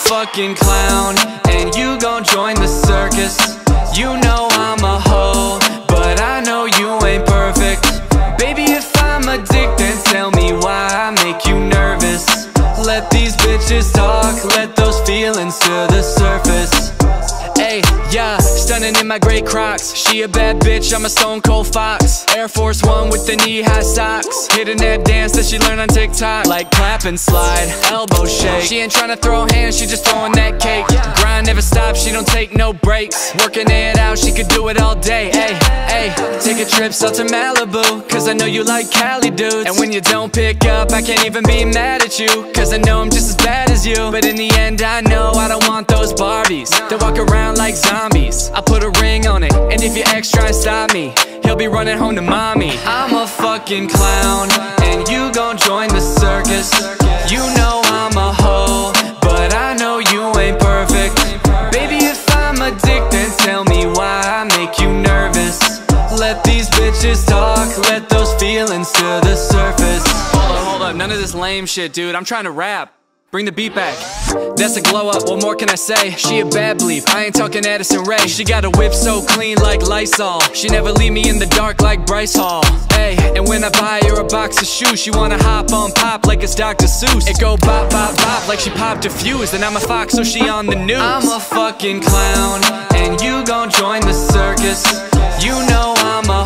fucking clown, and you gon' join the circus. You know I'm a hoe, but I know you ain't perfect. Baby, if I'm a dick, then tell me why I make you nervous. Let these bitches talk, let those feelings to the surface. Ayy, yeah, stunning in my gray crocs. She a bad bitch, I'm a stone cold fox. Air Force One with the knee-high socks. Hitting that dance that she learned on TikTok. Like clap and slide, elbow shake. She ain't tryna throw hands, she just throwing that cake. Grind never stops, she don't take no breaks. Working it out, she could do it all day. Ayy, ayy, take a trip south to Malibu, cause I know you like Cali dudes. And when you don't pick up, I can't even be mad at you, cause I know I'm just as bad as you. But in the end, I know I don't want those barbies that walk around like zombies. I put a ring on it, and if your ex try and stop me, he'll be running home to mommy. I'm a fucking clown, and you gon' join the circus. You know I'm a hoe, but I know you ain't perfect. Baby, if I'm a dick, then tell me why I make you nervous. Let these bitches talk, let those feelings to the surface. Hold up, none of this lame shit, dude. I'm trying to rap. Bring the beat back. That's a glow up, what more can I say? She a bad bleep, I ain't talking Addison Rae. She got a whip so clean like Lysol. She never leave me in the dark like Bryce Hall. Hey, and when I buy her a box of shoes, she wanna hop on pop like it's Dr. Seuss. It go bop, bop, bop like she popped a fuse. And I'm a fox, so she on the news. I'm a fucking clown, and you gon' join the circus. You know I'm a